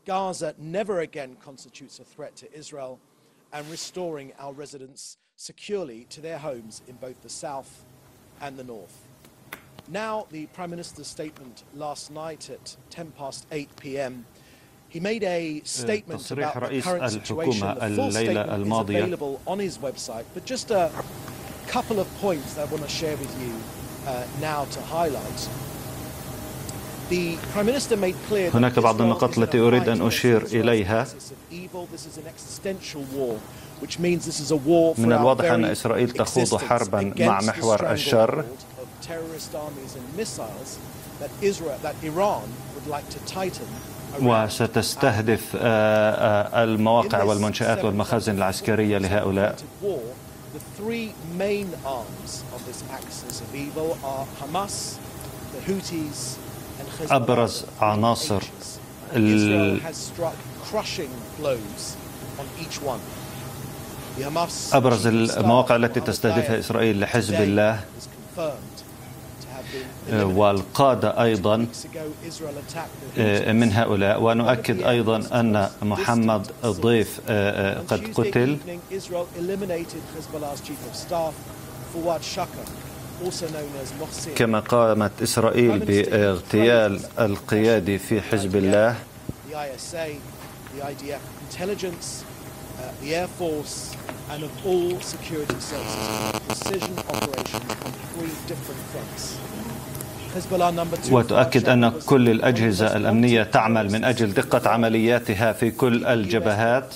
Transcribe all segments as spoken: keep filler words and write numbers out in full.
Gaza never again constitutes a threat to Israel and restoring our residents securely to their homes in both the south and the north. Now, the Prime Minister's statement last night at ten past eight p m He made a statement about the current situation. The full statement is available on his website, but just a couple of points that I want to share with you uh, now to highlight. The Prime Minister made clear that هناك بعض النقاط التي أريد أن أشير إليها. من الواضح أن إسرائيل تخوض حربا مع محور الشر وستستهدف المواقع والمنشآت والمخازن العسكرية لهؤلاء. أبرز عناصر أبرز المواقع التي تستهدفها إسرائيل لحزب الله والقادة أيضا من هؤلاء. ونؤكد أيضا أن محمد ضيف قد قتل. كما قامت إسرائيل باغتيال القيادي في حزب الله. وتؤكد أن كل الأجهزة الأمنية تعمل من أجل دقة عملياتها في كل الجبهات.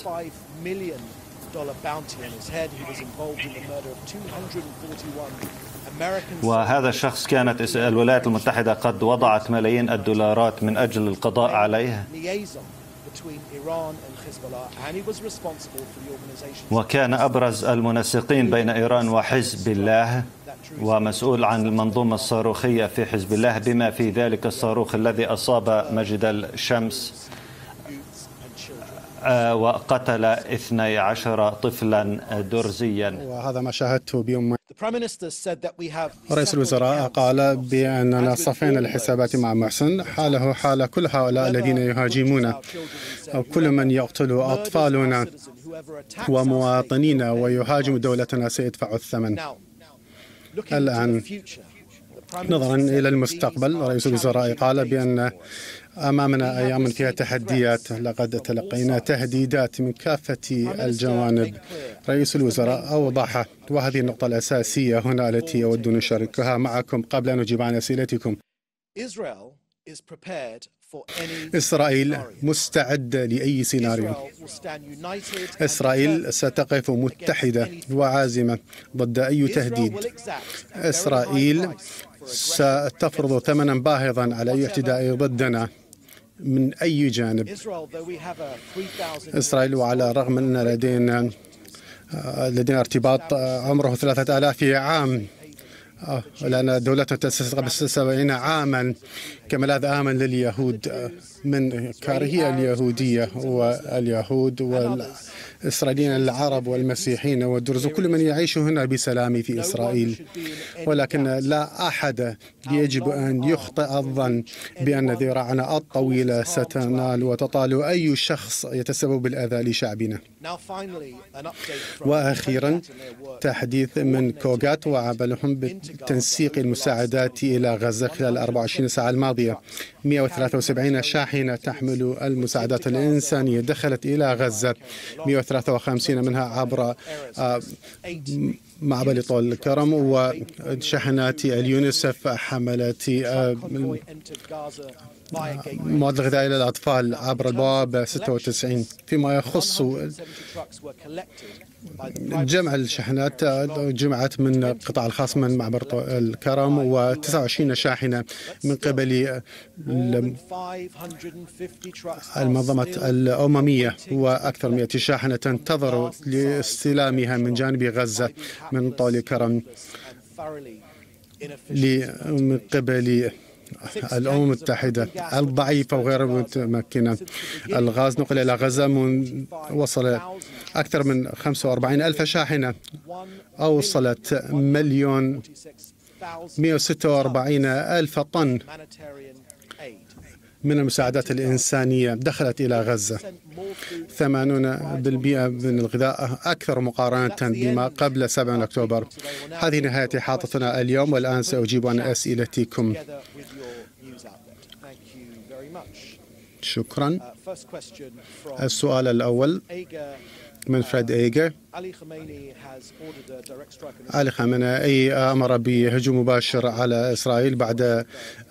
وهذا الشخص كانت الولايات المتحدة قد وضعت ملايين الدولارات من أجل القضاء عليه، وكان أبرز المنسقين بين إيران وحزب الله ومسؤول عن المنظومة الصاروخية في حزب الله، بما في ذلك الصاروخ الذي أصاب مجد الشمس وقتل اثني عشر طفلا درزيا. وهذا ما شاهدته بيوم. رئيس الوزراء قال بأننا صفينا الحسابات مع محسن، حاله حال كل هؤلاء الذين يهاجمون أو كل من يقتل أطفالنا ومواطنينا ويهاجم دولتنا سيدفع الثمن. الآن نظرا إلى المستقبل، رئيس الوزراء قال بأن أمامنا أيام فيها تحديات. لقد تلقينا تهديدات من كافة الجوانب. رئيس الوزراء أوضح، وهذه النقطة الأساسية هنا التي أود أن أشاركها معكم قبل أن أجيب عن أسئلتكم. إسرائيل مستعدة لأي سيناريو. إسرائيل ستقف متحدة وعازمة ضد أي تهديد. إسرائيل ستفرض ثمنا باهظا على أي اعتداء ضدنا من أي جانب. إسرائيل، وعلى الرغم أن لدينا لدينا ارتباط عمره ثلاثة آلاف عام، لأن دولتنا تأسست قبل سبعين عاما كملاذ آمن لليهود من كراهية اليهودية واليهود والإسرائيليين العرب والمسيحيين والدرز وكل من يعيش هنا بسلام في إسرائيل. ولكن لا أحد يجب أن يخطئ الظن بأن ذراعنا الطويلة ستنال وتطال أي شخص يتسبب بالأذى لشعبنا. وأخيرا تحديث من كوغات وعملهم بتنسيق المساعدات إلى غزة خلال أربع وعشرين ساعة الماضية. مئة وثلاثة وسبعين شاحنة تحمل المساعدات الإنسانية دخلت إلى غزة، مئة وثلاثة وخمسين منها عبر معبر طول الكرم، وشحنات اليونيسف حملت مواد الغذاء للأطفال عبر البوابة ستة وتسعين. فيما يخص جمع الشحنات، جمعت من القطاع الخاص من معبر الكرم وتسعة وعشرين شاحنة من قبل المنظمة الأممية، وأكثر من مئة شاحنة تنتظر لاستلامها من جانب غزة من طول الكرم من قبل الأمم المتحدة الضعيفة وغير متمكنة. الغاز نقل إلى غزة من وصل أكثر من خمسة وأربعين ألف شاحنة، أوصلت مليون مئة وستة وأربعين ألف طن من المساعدات الإنسانية دخلت إلى غزة، ثمانين بالمئة من الغذاء أكثر مقارنة بما قبل سبعة أكتوبر. هذه نهاية إحاطتنا اليوم، والآن سأجيب عن أسئلتكم. شكرا. السؤال الأول من فريد إيجر. علي خامنئي أمر بهجوم مباشر على إسرائيل بعد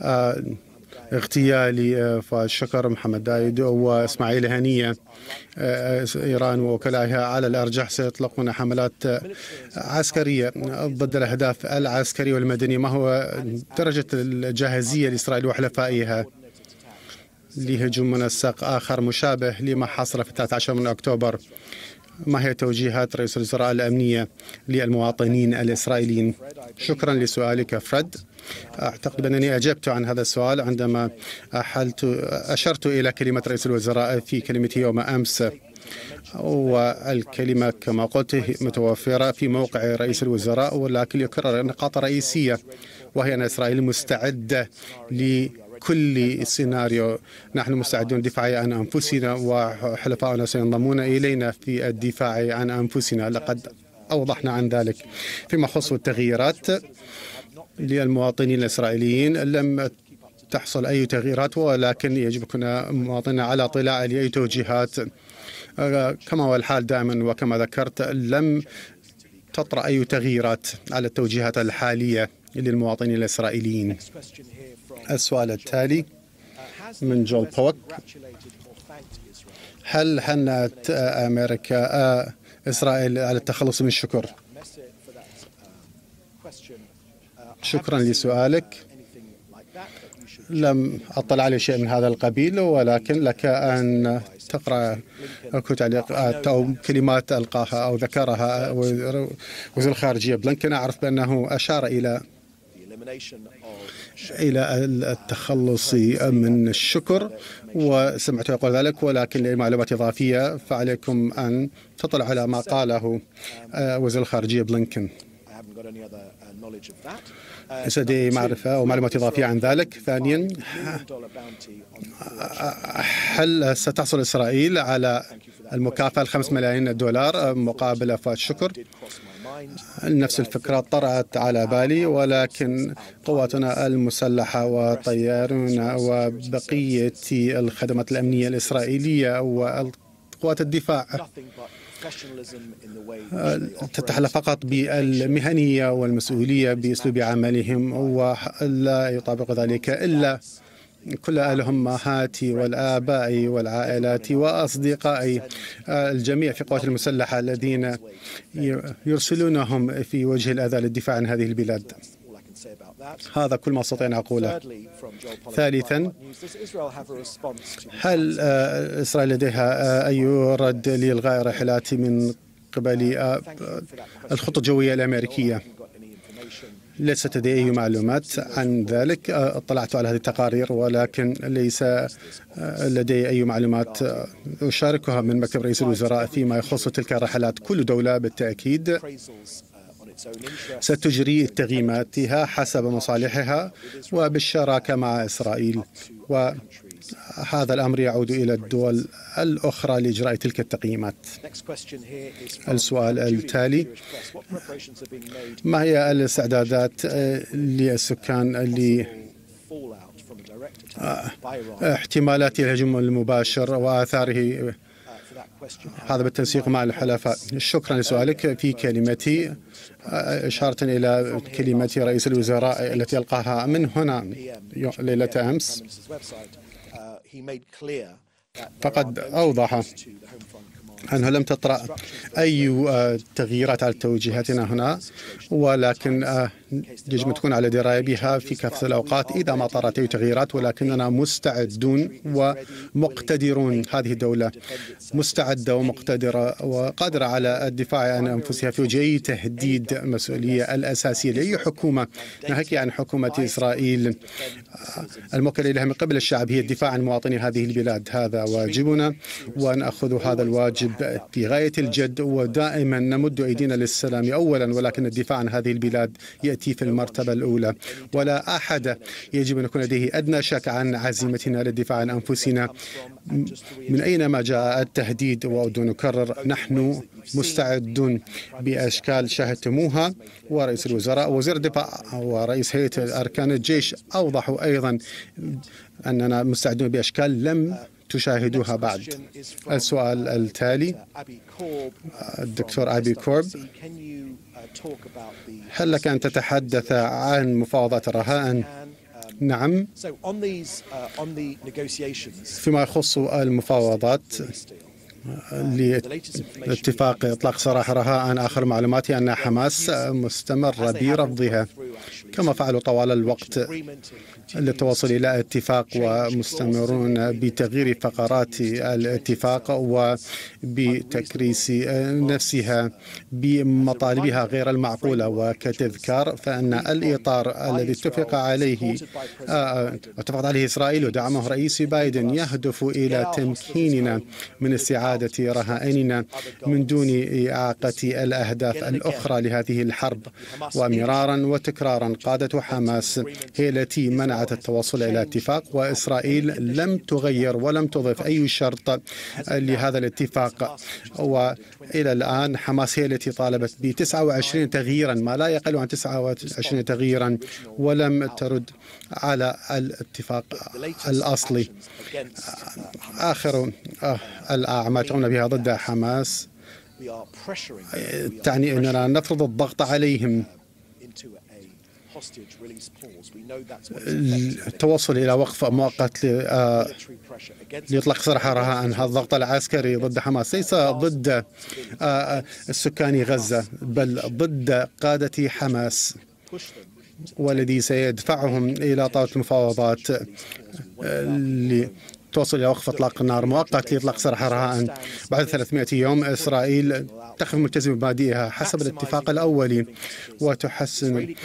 اغتيال فالشكر محمد دايد وإسماعيل هنية. إيران ووكلائها على الأرجح سيطلقون حملات عسكرية ضد الأهداف العسكرية والمدنية. ما هو درجة الجاهزية لإسرائيل وحلفائها لهجوم منسق آخر مشابه لما حصل في الثالث عشر من أكتوبر؟ ما هي توجيهات رئيس الوزراء الأمنية للمواطنين الإسرائيليين؟ شكرا لسؤالك فريد. أعتقد أنني أجبت عن هذا السؤال عندما أحلت أشرت إلى كلمة رئيس الوزراء في كلمته يوم أمس، والكلمة كما قلت متوفرة في موقع رئيس الوزراء، ولكن يكرر نقاط رئيسية، وهي أن إسرائيل مستعدة لكل سيناريو. نحن مستعدون للدفاع عن أنفسنا، وحلفاؤنا سينضمون إلينا في الدفاع عن أنفسنا. لقد أوضحنا عن ذلك. فيما يخص التغييرات للمواطنين الإسرائيليين، لم تحصل أي تغييرات، ولكن يجب يكون مواطننا على اطلاع لأي توجيهات. كما هو الحال دائما، وكما ذكرت لم تطرأ أي تغييرات على التوجيهات الحالية للمواطنين الإسرائيليين. السؤال التالي من جول بوك. هل هنأت أمريكا إسرائيل على التخلص من الشكر؟ شكرا لسؤالك. لم أطلع على شيء من هذا القبيل، ولكن لك أن تقرأ تعليقات أو كلمات ألقاها أو ذكرها وزير الخارجية بلينكن. أعرف بأنه أشار إلى إلى التخلص من الشكر، وسمعت يقول ذلك، ولكن لمعلومات إضافية فعليكم أن تطلع على ما قاله وزير الخارجية بلينكن. ليس لدي معرفة أو معلومات إضافية عن ذلك. ثانيا، هل ستحصل إسرائيل على المكافأة الخمس ملايين دولار مقابل وفاة الشكر؟ نفس الفكرة طرأت على بالي، ولكن قواتنا المسلحة وطيارنا وبقية الخدمات الأمنية الإسرائيلية وقوات الدفاع تتحلى فقط بالمهنية والمسؤولية بأسلوب عملهم، ولا يطابق ذلك إلا كل الأمهات والآباء والعائلات وأصدقائي الجميع في القوات المسلحة الذين يرسلونهم في وجه الأذى للدفاع عن هذه البلاد. هذا كل ما أستطيع أن أقوله. ثالثا، هل إسرائيل لديها أي رد لإلغاء الرحلات من قبل الخطة الجوية الأمريكية؟ ليست لدي أي معلومات عن ذلك. اطلعت على هذه التقارير، ولكن ليس لدي أي معلومات أشاركها من مكتب رئيس الوزراء فيما يخص تلك الرحلات. كل دولة بالتأكيد ستجري تقييماتها حسب مصالحها وبالشراكة مع إسرائيل، وهذا الأمر يعود إلى الدول الأخرى لإجراء تلك التقييمات. السؤال التالي: ما هي الاستعدادات للسكان لاحتمالات الهجوم المباشر وآثاره، هذا بالتنسيق مع الحلفاء؟ شكرا لسؤالك. في كلمتي إشارة إلى كلمة رئيس الوزراء التي ألقاها من هنا ليلة أمس، فقد أوضح أنه لم تطرأ أي تغييرات على توجيهاتنا هنا، ولكن يجب أن تكون على دراية بها في كافة الأوقات إذا ما طرأت أي تغييرات. ولكننا مستعدون ومقتدرون. هذه الدولة مستعدة ومقتدرة وقادرة على الدفاع عن أنفسها في وجه أي تهديد. المسؤولية الأساسية لأي حكومة، ناهيك عن حكومة إسرائيل الموكلة لها من قبل الشعب، هي الدفاع عن مواطني هذه البلاد. هذا واجبنا، ونأخذ هذا الواجب في غاية الجد، ودائما نمد أيدينا للسلام أولا، ولكن الدفاع عن هذه البلاد يأتي في المرتبة الأولى، ولا أحد يجب أن يكون لديه أدنى شك عن عزيمتنا للدفاع عن أنفسنا من أينما جاء التهديد. وأود أن أكرر، نحن مستعدون بأشكال شاهدتموها، ورئيس الوزراء ووزير الدفاع ورئيس هيئة أركان الجيش أوضحوا أيضا أننا مستعدون بأشكال لم تشاهدوها بعد. السؤال التالي، الدكتور أبي كورب، هل لك أن تتحدث عن مفاوضات الرهائن؟ نعم. فيما يخص المفاوضات لاتفاق إطلاق سراح رهائن، آخر معلوماتي أن حماس مستمرة برفضها كما فعلوا طوال الوقت للتوصل إلى اتفاق، ومستمرون بتغيير فقرات الاتفاق وبتكريس نفسها بمطالبها غير المعقولة. وكتذكار فإن الإطار الذي اتفق عليه اتفقت عليه إسرائيل ودعمه رئيس بايدن يهدف إلى تمكيننا من استعادة رهائننا من دون إعاقة الأهداف الأخرى لهذه الحرب. ومرارا وتكرارا قادة حماس هي التي منعت التوصل إلى اتفاق، وإسرائيل لم تغير ولم تضف أي شرط لهذا الاتفاق. وإلى الآن حماس هي التي طالبت ب تسعة وعشرين تغييرا، ما لا يقل عن تسعة وعشرين تغييرا، ولم ترد على الاتفاق الأصلي. آخر الأعمال قمنا بها ضد حماس تعني أننا نفرض الضغط عليهم التوصل إلى وقف مؤقت لإطلاق سراح رهائن. هذا الضغط العسكري ضد حماس ليس ضد سكان غزة، بل ضد قادة حماس، والذي سيدفعهم إلى طاولة المفاوضات توصل إلى وقف إطلاق النار مؤقت لإطلاق سراح رهائن. بعد ثلاثمائة يوم إسرائيل تقف ملتزمة بمبادئها حسب الاتفاق الأولي، وتحسن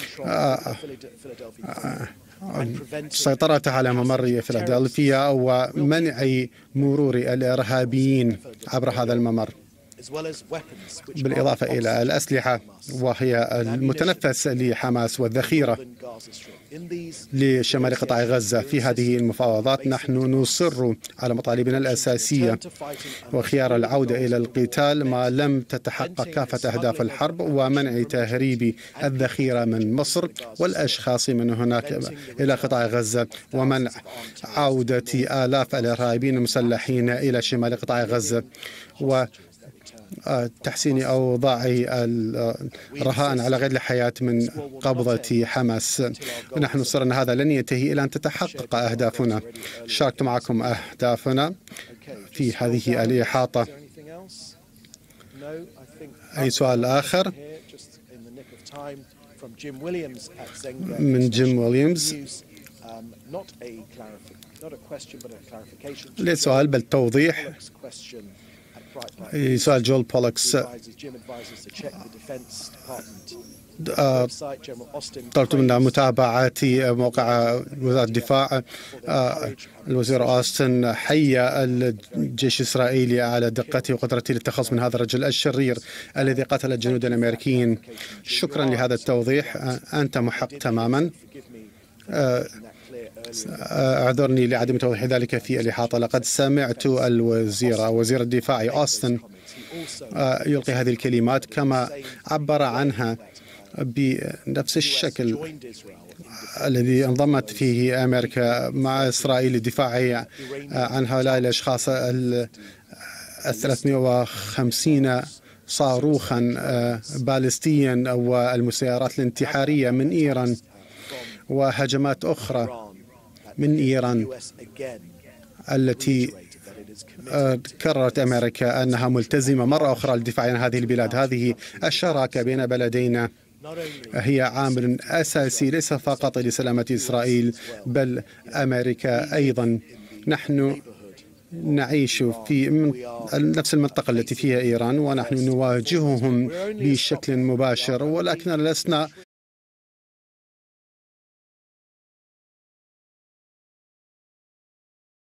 سيطرتها على ممر فيلادلفيا ومنع مرور الإرهابيين عبر هذا الممر، بالإضافة إلى الأسلحة وهي المتنفس لحماس والذخيرة لشمال قطاع غزة. في هذه المفاوضات نحن نصر على مطالبنا الأساسية وخيار العودة إلى القتال ما لم تتحقق كافة أهداف الحرب، ومنع تهريب الذخيرة من مصر والأشخاص من هناك إلى قطاع غزة، ومنع عودة آلاف الإرهابيين المسلحين إلى شمال قطاع غزة، و تحسين أوضاع الرهائن على قيد الحياة من قبضة حماس. ونحن نصر أن هذا لن ينتهي إلى أن تتحقق أهدافنا. شاركت معكم أهدافنا في هذه الإحاطة. أي سؤال آخر؟ من جيم ويليامز. ليس سؤال بل توضيح. سؤال جول بولكس. طلبت منا متابعة موقع وزارة الدفاع. الوزير أوستن حيّ الجيش الإسرائيلي على دقته وقدرته للتخلص من هذا الرجل الشرير الذي قتل الجنود الأمريكيين. شكرا لهذا التوضيح، أنت محق تماما. اعذرني لعدم توضيح ذلك في الإحاطة. لقد سمعت الوزير وزير الدفاع أوستن يلقي هذه الكلمات كما عبر عنها بنفس الشكل الذي انضمت فيه أمريكا مع إسرائيل للدفاع عن هؤلاء الأشخاص الثلاثمائة وخمسين صاروخا باليستيا والمسيرات الانتحارية من إيران وهجمات أخرى من إيران التي كررت أمريكا أنها ملتزمة مرة أخرى للدفاع عن هذه البلاد. هذه الشراكة بين بلدينا هي عامل أساسي ليس فقط لسلامة إسرائيل بل أمريكا أيضا. نحن نعيش في نفس المنطقة التي فيها إيران ونحن نواجههم بشكل مباشر، ولكننا لسنا